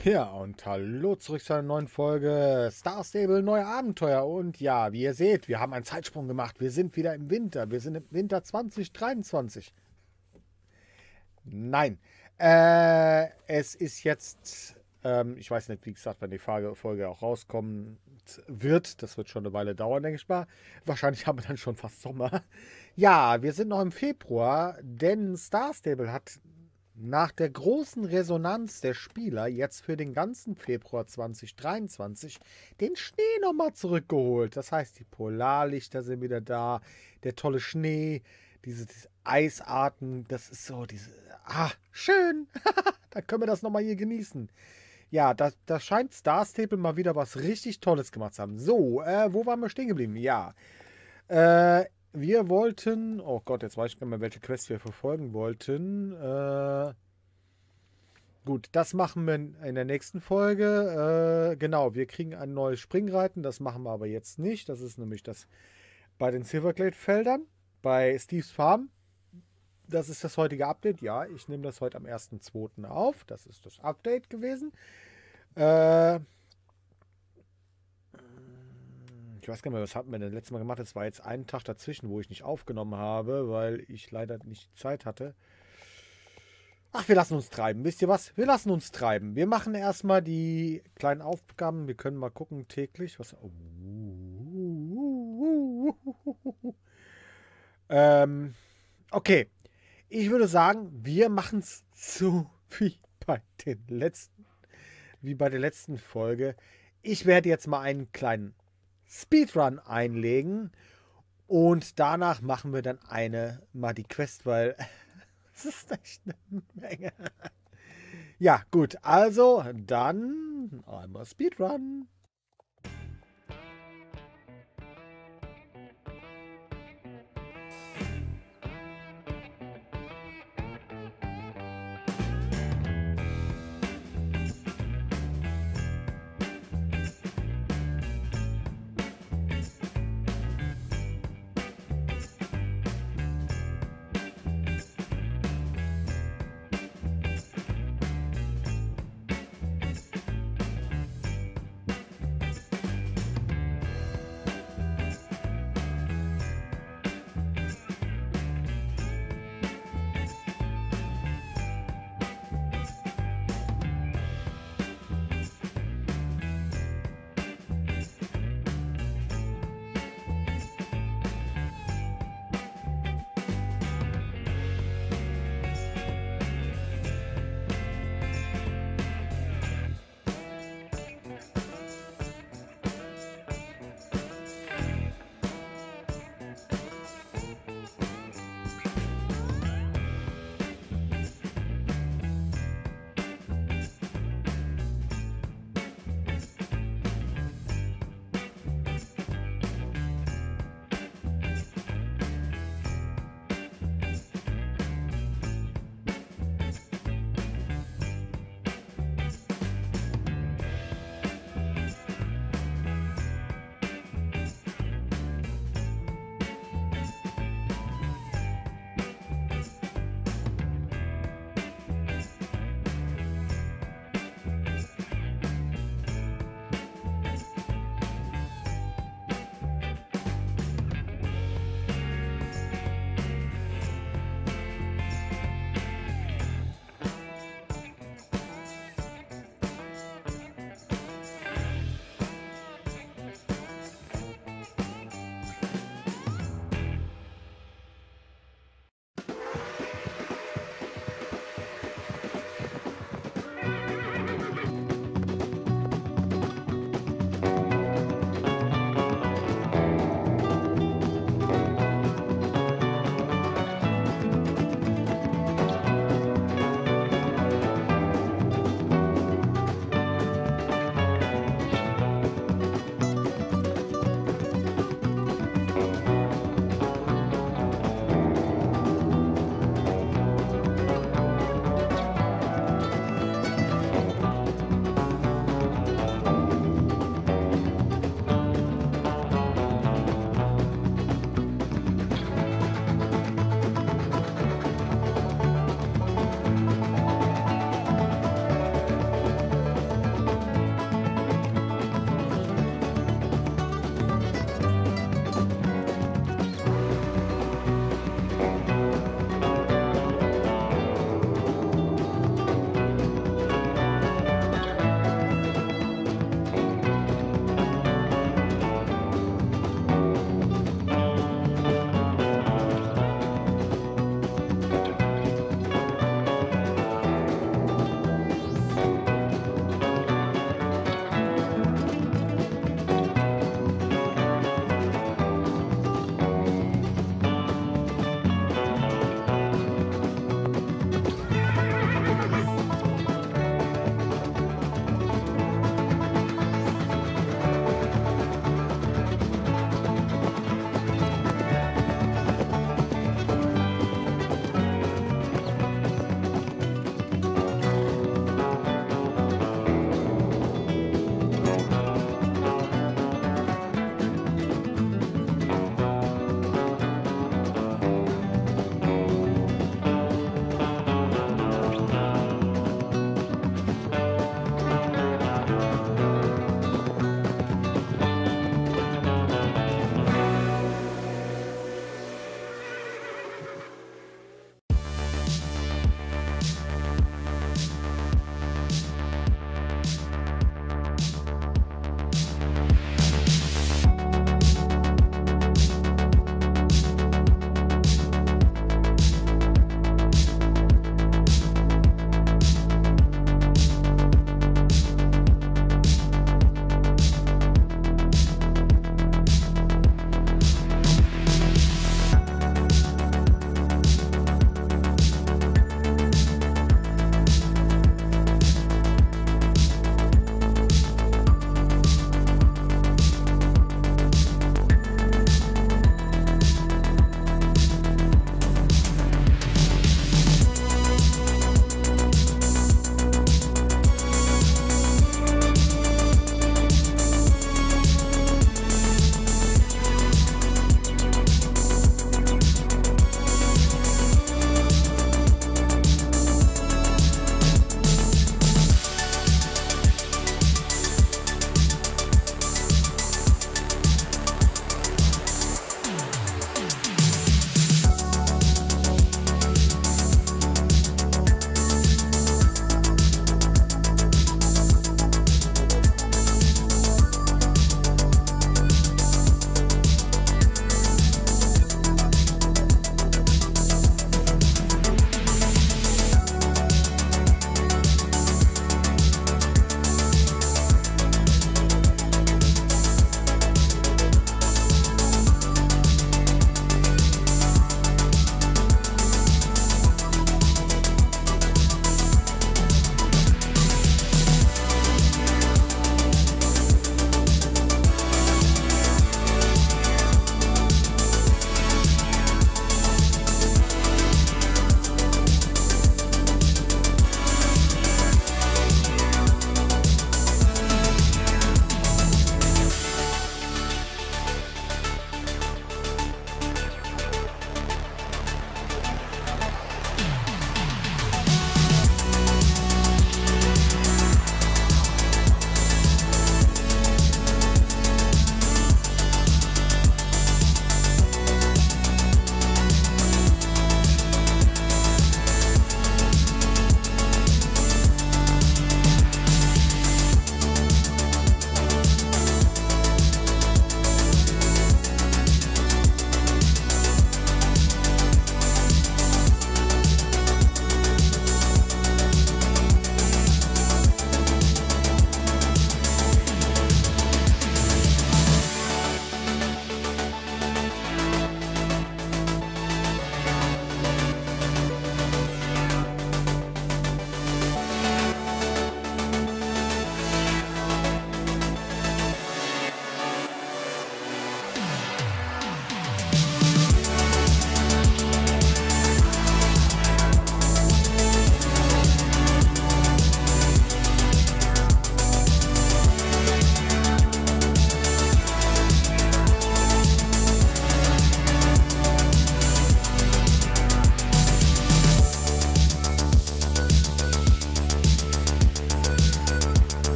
Ja, und hallo zurück zu einer neuen Folge Star Stable Neue Abenteuer. Und ja, wie ihr seht, wir haben einen Zeitsprung gemacht. Wir sind wieder im Winter. Wir sind im Winter 2023. Nein. Es ist jetzt, ich weiß nicht, wie gesagt, wann die Folge auch rauskommen wird. Das wird schon eine Weile dauern, denke ich mal. Wahrscheinlich haben wir dann schon fast Sommer. Ja, wir sind noch im Februar, denn Star Stable hat nach der großen Resonanz der Spieler jetzt für den ganzen Februar 2023 den Schnee nochmal zurückgeholt. Das heißt, die Polarlichter sind wieder da, der tolle Schnee, diese Eisarten, das ist so schön. Da können wir das nochmal hier genießen. Ja, da scheint Star Stable mal wieder was richtig Tolles gemacht zu haben. So, wo waren wir stehen geblieben? Ja, wir wollten, oh Gott, jetzt weiß ich gar nicht mehr, welche Quest wir verfolgen wollten. Gut, das machen wir in der nächsten Folge. Genau, wir kriegen ein neues Springreiten. Das machen wir aber jetzt nicht. Das ist nämlich das bei den Silverglade-Feldern, bei Steve's Farm. Das ist das heutige Update. Ja, ich nehme das heute am 1.2. auf. Das ist das Update gewesen. Äh, Ich weiß gar nicht mehr, was hatten wir denn letztes Mal gemacht? Es war jetzt einen Tag dazwischen, wo ich nicht aufgenommen habe, weil ich leider nicht Zeit hatte. Ach, wir lassen uns treiben. Wisst ihr was? Wir lassen uns treiben. Wir machen erstmal die kleinen Aufgaben. Wir können mal gucken täglich. Was. Ähm, okay. Ich würde sagen, wir machen es so wie bei der letzten Folge. Ich werde jetzt mal einen kleinen Speedrun einlegen und danach machen wir dann mal die Quest, weil es ist echt eine Menge. Ja, gut, also dann einmal Speedrun.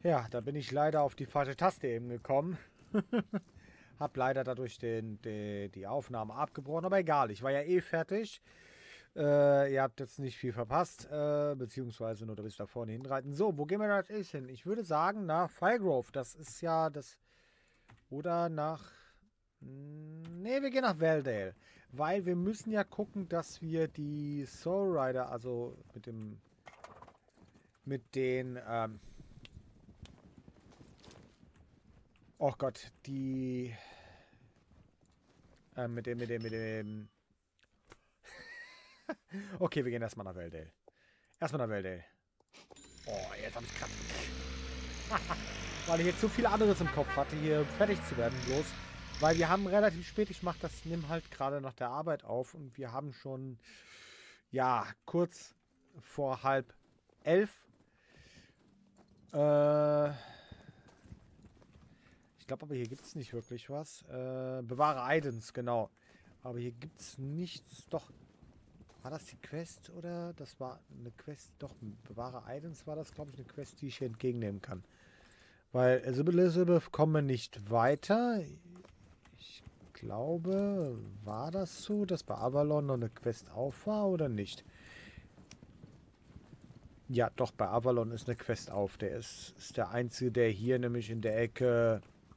Ja, da bin ich leider auf die falsche Taste eben gekommen. Hab leider dadurch die Aufnahme abgebrochen, aber egal, ich war ja eh fertig. Ihr habt jetzt nicht viel verpasst, beziehungsweise nur bis da vorne hinreiten. So, wo gehen wir da jetzt echt hin? Ich würde sagen nach Firegrove, das ist ja das... Oder nach... Nee, wir gehen nach Valdale. Weil wir müssen ja gucken, dass wir die Soul Rider, also mit dem... Mit den... oh Gott, die... mit dem... Okay, wir gehen erstmal nach Valdale. Erstmal nach Valdale. Oh, jetzt hab ich gerade... Weil ich jetzt so viel anderes im Kopf hatte, hier fertig zu werden bloß. Weil wir haben relativ spät, ich mache das, nimm halt gerade nach der Arbeit auf und wir haben schon, ja, kurz vor 10:30. Ich glaube aber hier gibt es nicht wirklich was. Bewahre Eidens, genau. Aber hier gibt es nichts. Doch, war das die Quest oder? Das war eine Quest. Doch, Bewahre Eidens war das, glaube ich, eine Quest, die ich hier entgegennehmen kann. Weil Elizabeth kommen wir nicht weiter. Ich glaube, war das so, dass bei Avalon noch eine Quest auf war oder nicht? Ja, doch, bei Avalon ist eine Quest auf. Der ist der einzige, der hier nämlich in der Ecke...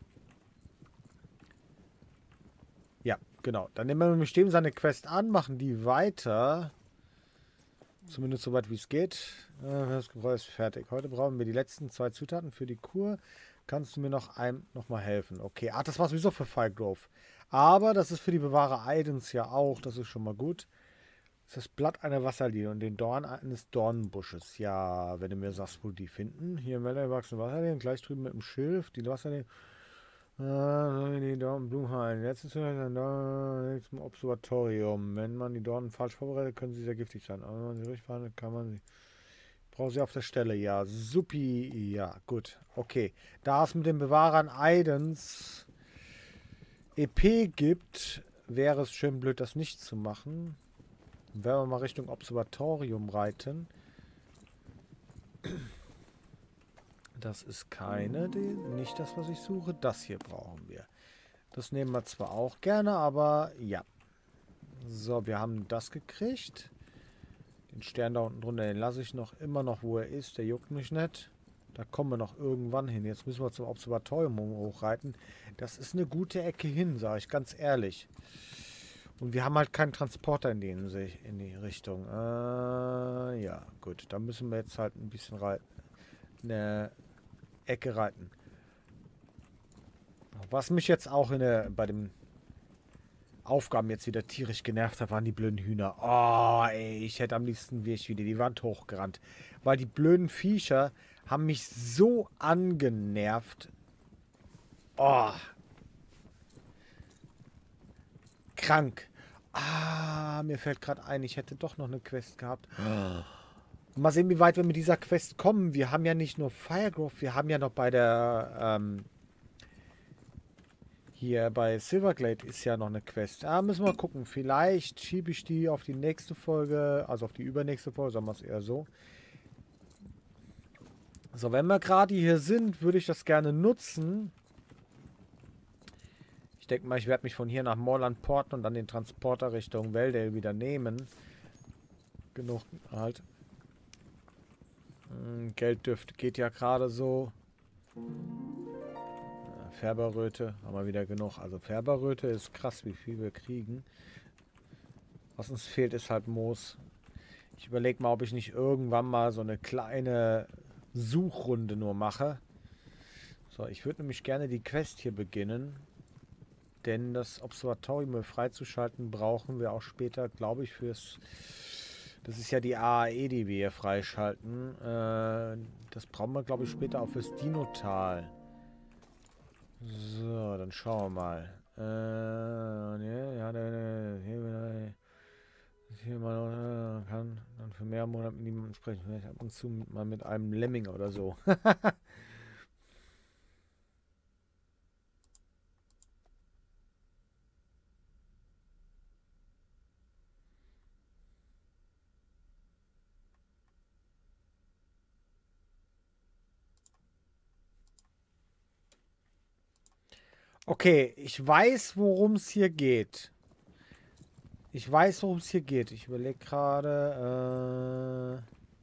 Ja, genau. Dann nehmen wir nämlich dem seine Quest an, machen die weiter. Zumindest so weit wie es geht. Das Gebräu ist fertig. Heute brauchen wir die letzten 2 Zutaten für die Kur. Kannst du mir noch mal helfen? Okay, das war sowieso für Firegrove. Aber das ist für die Bewahrer Eidens ja auch. Das ist schon mal gut. Das ist das Blatt einer Wasserlilie und den Dorn eines Dornbusches. Ja, wenn du mir sagst, wo die finden. Hier im Wälder wachsende Wasserlilien. Gleich drüben mit dem Schilf. Die Wasserlilien. Die Dornenblumenhain. Letztes zum Observatorium. Wenn man die Dornen falsch vorbereitet, können sie sehr giftig sein. Aber wenn man sie richtig verhandelt, kann man sie. Brauche sie auf der Stelle. Ja, supi. Ja, gut. Okay. Da es mit den Bewahrern Eidens EP gibt, wäre es schön blöd, das nicht zu machen. Wenn wir mal Richtung Observatorium reiten. Das ist nicht das, was ich suche. Das hier brauchen wir. Das nehmen wir zwar auch gerne, aber ja. So, wir haben das gekriegt. Den Stern da unten drunter, den lasse ich immer noch, wo er ist. Der juckt mich nicht. Da kommen wir noch irgendwann hin. Jetzt müssen wir zum Observatorium hochreiten. Das ist eine gute Ecke hin, sage ich ganz ehrlich. Und wir haben halt keinen Transporter in die Richtung. Ja, gut. Da müssen wir jetzt halt ein bisschen reiten. Eine Ecke reiten. Was mich jetzt auch bei den Aufgaben jetzt wieder tierisch genervt hat, waren die blöden Hühner. Oh, ey, ich hätte am liebsten wäre ich wieder die Wand hochgerannt. Weil die blöden Viecher haben mich so angenervt. Oh. Krank. Mir fällt gerade ein, ich hätte doch noch eine Quest gehabt. Mal sehen, wie weit wir mit dieser Quest kommen. Wir haben ja nicht nur Firegrove, wir haben ja noch bei der, hier bei Silverglade ist ja noch eine Quest. Müssen wir mal gucken. Vielleicht schiebe ich die auf die nächste Folge, also auf die übernächste Folge, sagen wir es eher so. So, wenn wir gerade hier sind, würde ich das gerne nutzen. Ich denke mal, ich werde mich von hier nach Moorland porten und dann den Transporter Richtung Valdale wieder nehmen. Genug halt. Geld geht ja gerade so. Färberröte haben wir wieder genug. Also Färberröte ist krass, wie viel wir kriegen. Was uns fehlt, ist halt Moos. Ich überlege mal, ob ich nicht irgendwann mal so eine kleine Suchrunde nur mache. So, ich würde nämlich gerne die Quest hier beginnen. Denn das Observatorium freizuschalten brauchen wir auch später, glaube ich, fürs... Das ist ja die AAE, die wir hier freischalten. Das brauchen wir, glaube ich, später auch fürs Dinotal. So, dann schauen wir mal. Hier mal kann dann für mehr Monate mit niemandem sprechen. Vielleicht ab und zu mal mit einem Lemming oder so. Okay, ich weiß, worum es hier geht. Ich weiß, worum es hier geht. Ich überlege gerade,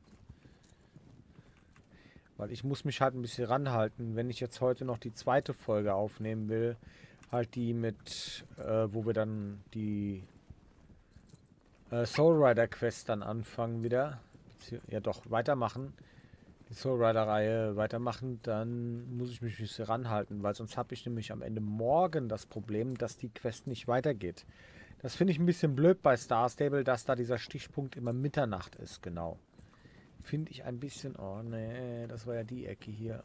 weil ich muss mich halt ein bisschen ranhalten, wenn ich jetzt heute noch die zweite Folge aufnehmen will. Halt die mit, wo wir dann die Soul Rider Quest dann anfangen wieder. Ja doch, weitermachen. Die Soul Rider Reihe weitermachen, dann muss ich mich ein bisschen ranhalten, weil sonst habe ich nämlich am Ende morgen das Problem, dass die Quest nicht weitergeht. Das finde ich ein bisschen blöd bei Star Stable, dass da dieser Stichpunkt immer Mitternacht ist, genau. Finde ich ein bisschen... Oh, nee, das war ja die Ecke hier.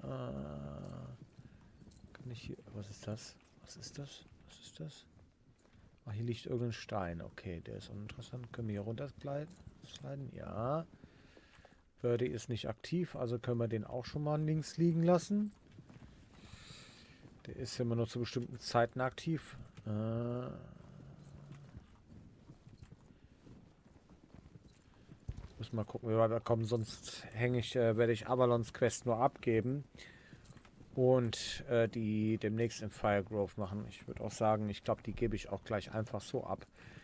Kann ich hier... Was ist das? Was ist das? Was ist das? Ah, hier liegt irgendein Stein. Okay, der ist uninteressant. Können wir hier runtersliden? Ja. Birdie ist nicht aktiv, also können wir den auch schon mal links liegen lassen. Der ist immer nur zu bestimmten Zeiten aktiv. Muss mal gucken, wie wir weiterkommen, sonst werde ich Avalons Quest nur abgeben und die demnächst im Firegrove machen. Ich würde auch sagen, ich glaube, die gebe ich auch gleich einfach so ab.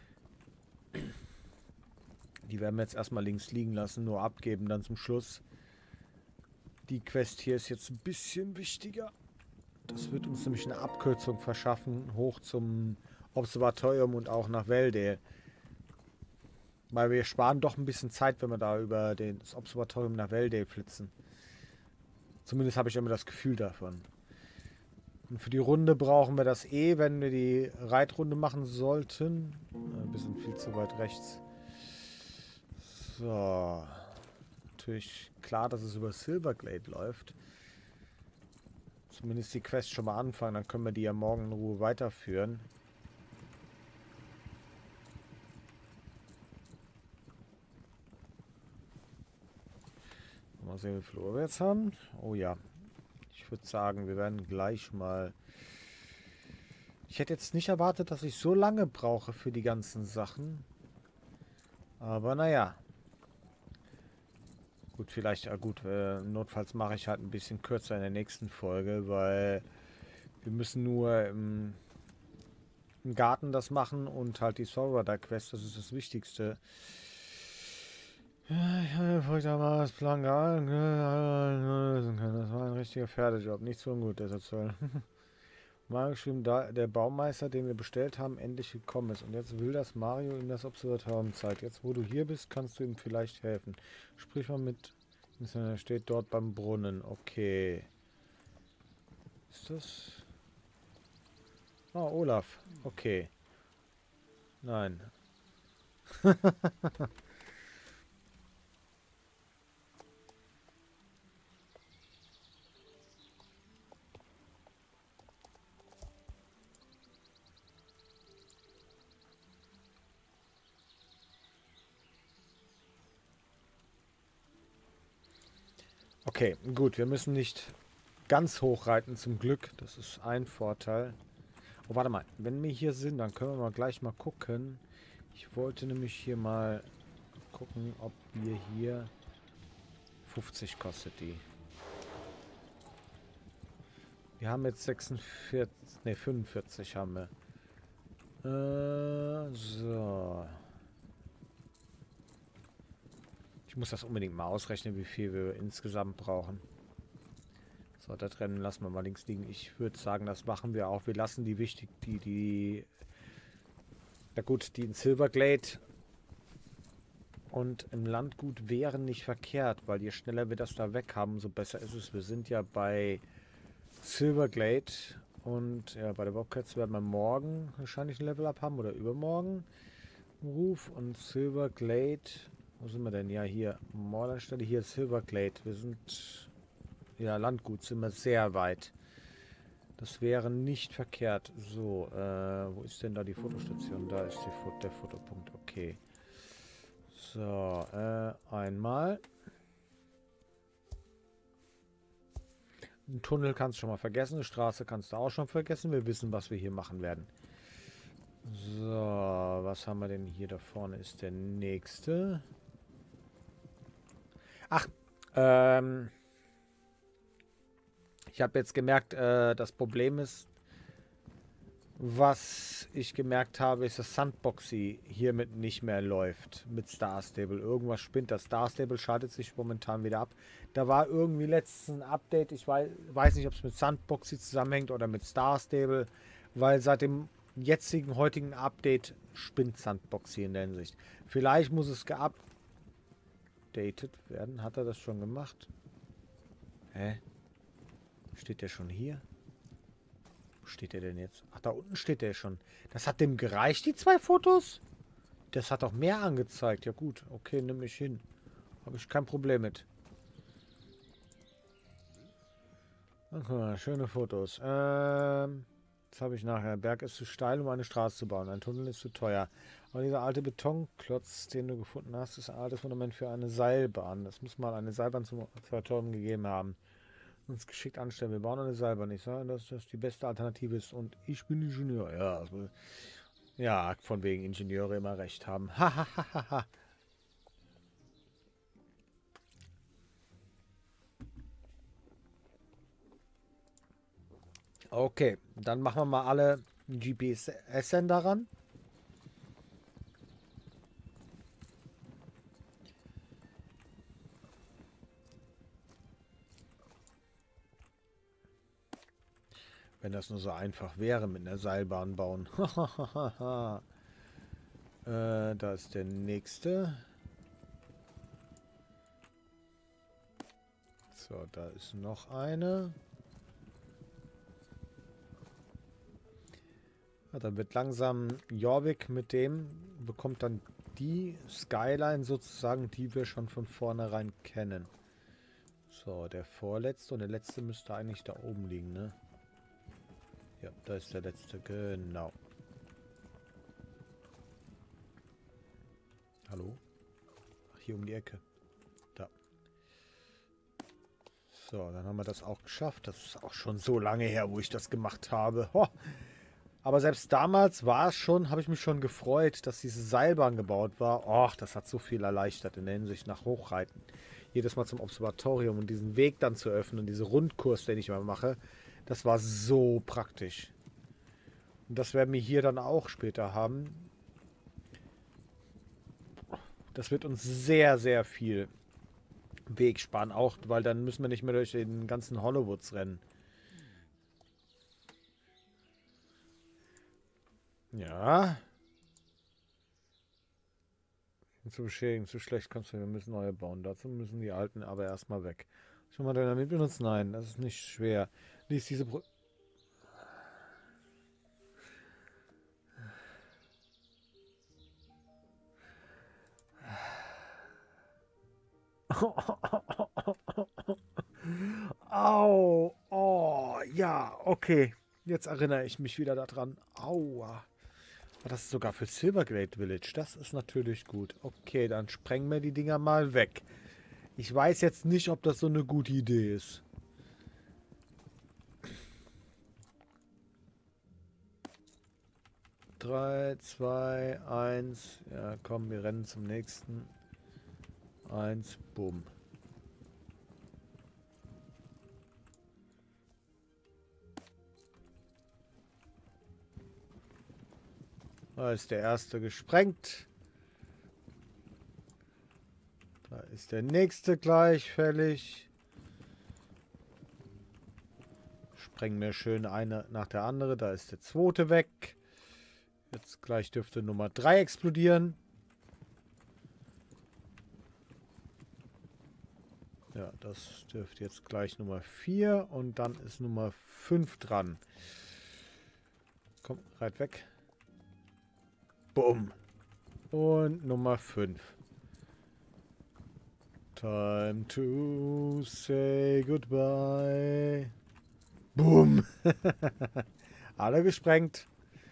Die werden wir jetzt erstmal links liegen lassen, nur abgeben dann zum Schluss. Die Quest hier ist jetzt ein bisschen wichtiger. Das wird uns nämlich eine Abkürzung verschaffen, hoch zum Observatorium und auch nach Veldale. Weil wir sparen doch ein bisschen Zeit, wenn wir da über das Observatorium nach Veldale flitzen. Zumindest habe ich immer das Gefühl davon. Und für die Runde brauchen wir das wenn wir die Reitrunde machen sollten. Ein bisschen viel zu weit rechts. So. Natürlich klar, dass es über Silverglade läuft. Zumindest die Quest schon mal anfangen, dann können wir die ja morgen in Ruhe weiterführen. Mal sehen, wie viel Uhr wir jetzt haben. Oh ja. Ich würde sagen, wir werden gleich mal... Ich hätte jetzt nicht erwartet, dass ich so lange brauche für die ganzen Sachen. Aber naja. Gut, vielleicht, notfalls mache ich halt ein bisschen kürzer in der nächsten Folge, weil wir müssen nur im Garten das machen und halt die Soul Rider Quest, das ist das Wichtigste. Ja, ich habe furchtbares Plan gehalten. Das war ein richtiger Pferdejob, nicht so ungut, der soll. Mal geschrieben, da der Baumeister, den wir bestellt haben, endlich gekommen ist. Und jetzt will das Mario ihm das Observatorium zeigen. Jetzt, wo du hier bist, kannst du ihm vielleicht helfen. Sprich mal mit. Er steht dort beim Brunnen. Okay. Ist das... Ah, Olaf. Okay. Nein. Okay, gut. Wir müssen nicht ganz hoch reiten, zum Glück. Das ist ein Vorteil. Oh, warte mal. Wenn wir hier sind, dann können wir mal gleich mal gucken. Ich wollte nämlich hier mal gucken, ob wir hier... 50 kostet die. Wir haben jetzt 46... Ne, 45 haben wir. So. Ich muss das unbedingt mal ausrechnen, wie viel wir insgesamt brauchen. So, da trennen lassen wir mal links liegen. Ich würde sagen, das machen wir auch. Wir lassen die wichtig, na gut, die in Silverglade und im Landgut wären nicht verkehrt, weil je schneller wir das da weg haben, umso besser ist es. Wir sind ja bei Silverglade und ja, bei der Bobcats werden wir morgen wahrscheinlich ein Level-Up haben oder übermorgen. Ruf und Silverglade. Wo sind wir denn? Ja, hier. Mordanstelle, hier Silverglade. Wir sind... Ja, Landgut sind wir sehr weit. Das wäre nicht verkehrt. So, wo ist denn da die Fotostation? Da ist der Fotopunkt. Okay. So, einmal. Einen Tunnel kannst du schon mal vergessen. Eine Straße kannst du auch schon vergessen. Wir wissen, was wir hier machen werden. So, was haben wir denn hier? Da vorne ist der nächste. Ach, ich habe jetzt gemerkt, das Problem ist, Was ich gemerkt habe, ist, dass Sandboxy hiermit nicht mehr läuft mit Star Stable. Irgendwas spinnt. Das Star Stable schaltet sich momentan wieder ab. Da war irgendwie letztens ein Update. Ich weiß nicht, ob es mit Sandboxy zusammenhängt oder mit Star Stable, weil seit dem heutigen Update spinnt Sandboxy in der Hinsicht. Vielleicht muss es geupdatet werden. Hat er das schon gemacht? Hä? Steht der schon hier? Wo steht der denn jetzt? Ach, da unten steht der schon. Das hat dem gereicht, die 2 Fotos? Das hat doch mehr angezeigt. Ja gut, okay, nimm mich hin. Habe ich kein Problem mit. Ach, guck mal, schöne Fotos. Was habe ich nachher? Der Berg ist zu steil, um eine Straße zu bauen. Ein Tunnel ist zu teuer. Aber dieser alte Betonklotz, den du gefunden hast, ist ein altes Fundament für eine Seilbahn. Das muss mal eine Seilbahn zum Turm gegeben haben. Uns geschickt anstellen. Wir bauen eine Seilbahn. Ich sage, dass das die beste Alternative ist. Und ich bin Ingenieur. Ja, also, ja, von wegen Ingenieure immer recht haben. Hahaha. Okay, dann machen wir mal alle GPS-Sender ran. Wenn das nur so einfach wäre mit einer Seilbahn bauen. Da ist der nächste. So, da ist noch eine. Ja, dann wird langsam Jorvik mit dem, bekommt dann die Skyline sozusagen, die wir schon von vornherein kennen. So, der vorletzte und der letzte müsste eigentlich da oben liegen, ne? Ja, da ist der letzte, genau. Hallo? Ach, hier um die Ecke. Da. So, dann haben wir das auch geschafft. Das ist auch schon so lange her, wo ich das gemacht habe. Ho! Aber selbst damals war es schon, habe ich mich schon gefreut, dass diese Seilbahn gebaut war. Och, das hat so viel erleichtert in der Hinsicht nach Hochreiten. Jedes Mal zum Observatorium und diesen Weg dann zu öffnen, diese Rundkurs, den ich mal mache, das war so praktisch. Und das werden wir hier dann auch später haben. Das wird uns sehr, sehr viel Weg sparen, auch weil dann müssen wir nicht mehr durch den ganzen Hollowoods rennen. Ja. Zu beschädigen, zu schlecht kannst du, wir müssen neue bauen. Dazu müssen die alten aber erstmal weg. Schon mal Dynamit benutzen? Nein, das ist nicht schwer. Lies diese Au, oh, ja, okay. Jetzt erinnere ich mich wieder daran. Aua. Das ist sogar für Silverglade Village. Das ist natürlich gut. Okay, dann sprengen wir die Dinger mal weg. Ich weiß jetzt nicht, ob das so eine gute Idee ist. Drei, zwei, eins. Ja, komm, wir rennen zum nächsten. 1, bumm. Da ist der erste gesprengt. Da ist der nächste gleich fällig. Sprengen wir schön eine nach der andere. Da ist der zweite weg. Jetzt gleich dürfte Nummer 3 explodieren. Ja, das dürfte jetzt gleich Nummer 4 und dann ist Nummer 5 dran. Komm, reit weg. Bumm. Und Nummer 5. Time to say goodbye. Boom. Alle gesprengt.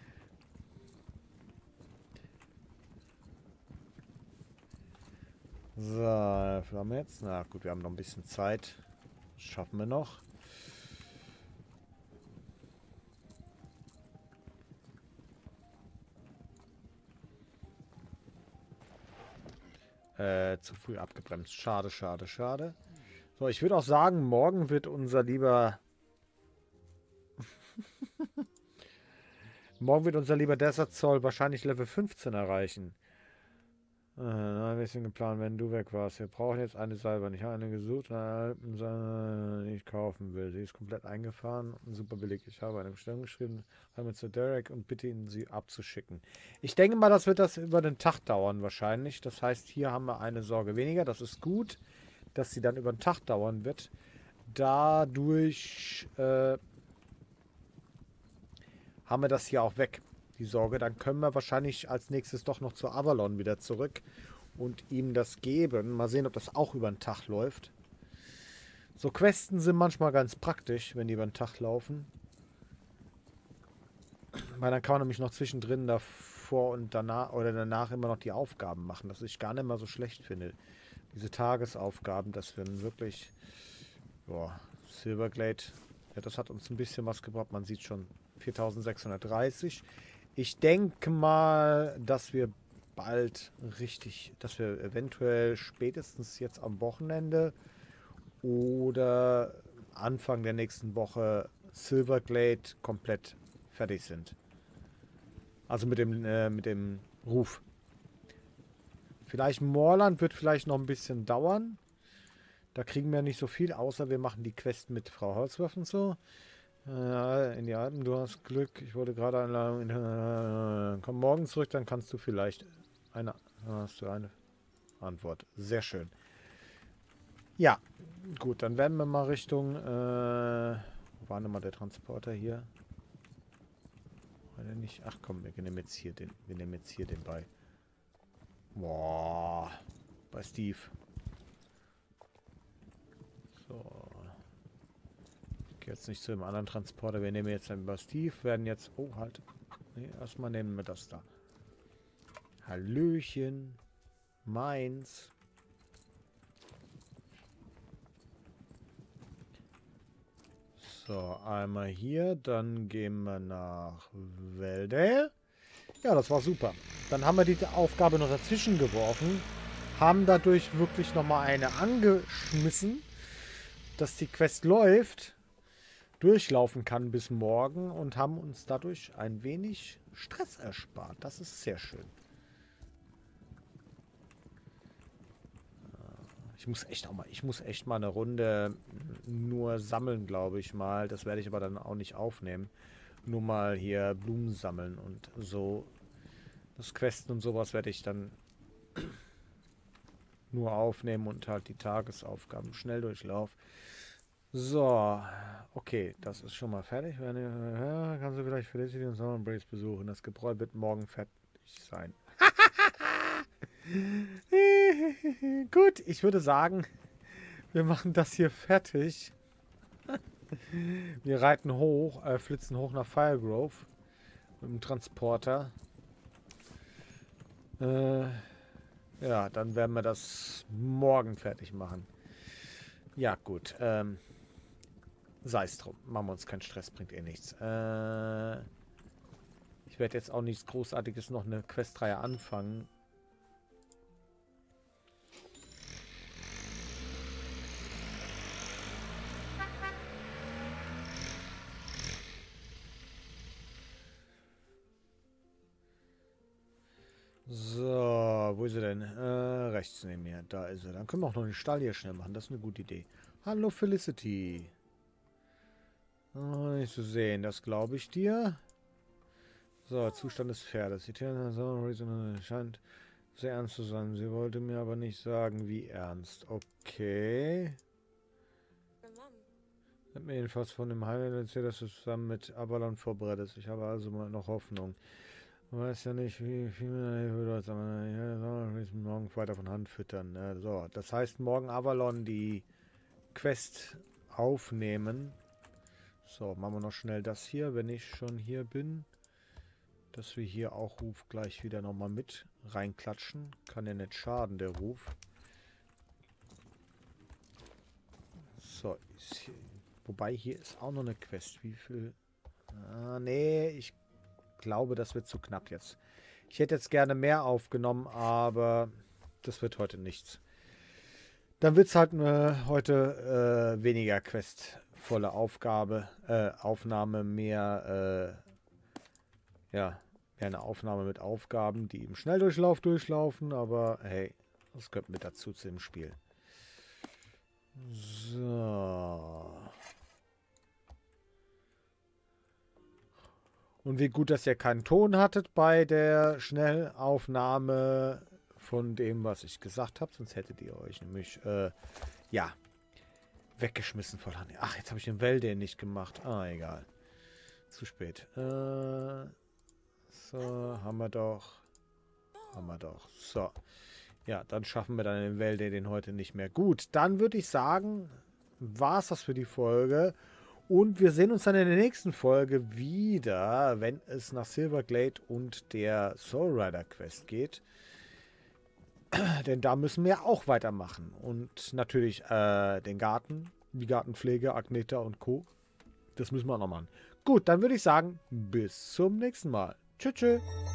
So, was haben wir jetzt? Na gut, wir haben noch ein bisschen Zeit. Das schaffen wir noch. Zu früh abgebremst. Schade, schade, schade. So, ich würde auch sagen, morgen wird unser lieber Morgen wird unser lieber Desert Soul wahrscheinlich Level 15 erreichen. Ein bisschen geplant, wenn du weg warst. Wir brauchen jetzt eine Salbe. Ich habe eine gesucht, die ich kaufen will. Sie ist komplett eingefahren und super billig. Ich habe eine Bestellung geschrieben, einmal zu Derek und bitte ihn, sie abzuschicken. Ich denke mal, das wird das über den Tag dauern wahrscheinlich. Das heißt, hier haben wir eine Sorge weniger. Das ist gut, dass sie dann über den Tag dauern wird. Dadurch haben wir das hier auch weg. Die Sorge, dann können wir wahrscheinlich als nächstes doch noch zu Avalon wieder zurück und ihm das geben. Mal sehen, ob das auch über den Tag läuft. So Questen sind manchmal ganz praktisch, wenn die über den Tag laufen. Weil dann kann man nämlich noch zwischendrin davor und danach immer noch die Aufgaben machen, das ich gar nicht mal so schlecht finde. Diese Tagesaufgaben, das werden wirklich... Boah, Silverglade, ja, das hat uns ein bisschen was gebracht. Man sieht schon 4630. Ich denke mal, dass wir bald dass wir eventuell spätestens jetzt am Wochenende oder Anfang der nächsten Woche Silverglade komplett fertig sind. Also mit dem Ruf. Vielleicht Moorland wird vielleicht noch ein bisschen dauern. Da kriegen wir nicht so viel, außer wir machen die Quest mit Frau Holzwurf und so. In die Alpen, du hast Glück. Ich wurde gerade Einladung. Komm morgen zurück, dann kannst du vielleicht hast du eine Antwort. Sehr schön. Ja, gut, dann werden wir mal Richtung. Wo war nochmal der Transporter hier? War der nicht? Ach komm, wir nehmen jetzt hier den bei. Boah, bei Steve. So. Ich gehe jetzt nicht zu dem anderen Transporter. Wir nehmen jetzt einen Steve. Werden jetzt... Oh, halt. Nee, erstmal nehmen wir das da. Hallöchen. Meins. So, einmal hier. Dann gehen wir nach Weldale. Ja, das war super. Dann haben wir die Aufgabe noch dazwischen geworfen. Haben dadurch wirklich nochmal eine angeschmissen, dass die Quest läuft, durchlaufen kann bis morgen und haben uns dadurch ein wenig Stress erspart. Das ist sehr schön. Ich muss echt mal eine Runde nur sammeln, glaube ich mal. Das werde ich aber dann auch nicht aufnehmen. Nur mal hier Blumen sammeln und so. Das Questen und sowas werde ich dann nur aufnehmen und halt die Tagesaufgaben. Schnelldurchlauf. So, okay, das ist schon mal fertig. Kannst du vielleicht Felicity und Summer Breeze besuchen. Das Gebräu wird morgen fertig sein. Gut, ich würde sagen, wir machen das hier fertig. Wir reiten hoch, flitzen hoch nach Firegrove mit dem Transporter. Ja, dann werden wir das morgen fertig machen. Ja, gut. Sei es drum. Machen wir uns keinen Stress, bringt eh nichts. Ich werde jetzt auch nichts Großartiges noch eine Questreihe anfangen. So, wo ist er denn? Rechts neben mir. Da ist er. Dann können wir auch noch den Stall hier schnell machen. Das ist eine gute Idee. Hallo Felicity. Oh, nicht zu sehen. Das glaube ich dir. So, Zustand des Pferdes. Die Tiere scheint sehr ernst zu sein. Sie wollte mir aber nicht sagen, wie ernst. Okay. Hat mir jedenfalls von dem Highway erzählt, dass du zusammen mit Avalon vorbereitest. Ich habe also mal noch Hoffnung. Ich weiß ja nicht, wie viel mir Hilfe dort, aber ich will morgen weiter von Hand füttern. So, das heißt, morgen Avalon die Quest aufnehmen. So, machen wir noch schnell das hier, wenn ich schon hier bin. Dass wir hier auch Ruf gleich wieder nochmal mit reinklatschen. Kann ja nicht schaden, der Ruf. So, wobei hier ist auch noch eine Quest. Wie viel? Nee, ich glaube, das wird zu knapp jetzt. Ich hätte jetzt gerne mehr aufgenommen, aber das wird heute nichts. Dann wird es halt heute weniger questvolle Aufnahme, mehr ja, wäre eine Aufnahme mit Aufgaben, die im Schnelldurchlauf durchlaufen, aber hey, das gehört mit dazu zu dem Spiel. So. Und wie gut, dass ihr keinen Ton hattet bei der Schnellaufnahme von dem, was ich gesagt habe. Sonst hättet ihr euch nämlich, ja, weggeschmissen vor Hand. Ach, jetzt habe ich den Wellday nicht gemacht. Ah, egal. Zu spät. So, haben wir doch. Haben wir doch. So. Ja, dann schaffen wir dann den Wellday den heute nicht mehr. Gut, dann würde ich sagen, war es das für die Folge. Und wir sehen uns dann in der nächsten Folge wieder, wenn es nach Silverglade und der Soul Rider Quest geht. Denn da müssen wir auch weitermachen. Und natürlich den Garten, die Gartenpflege, Agneta und Co. Das müssen wir auch noch machen. Gut, dann würde ich sagen, bis zum nächsten Mal. Tschüss, tschüss.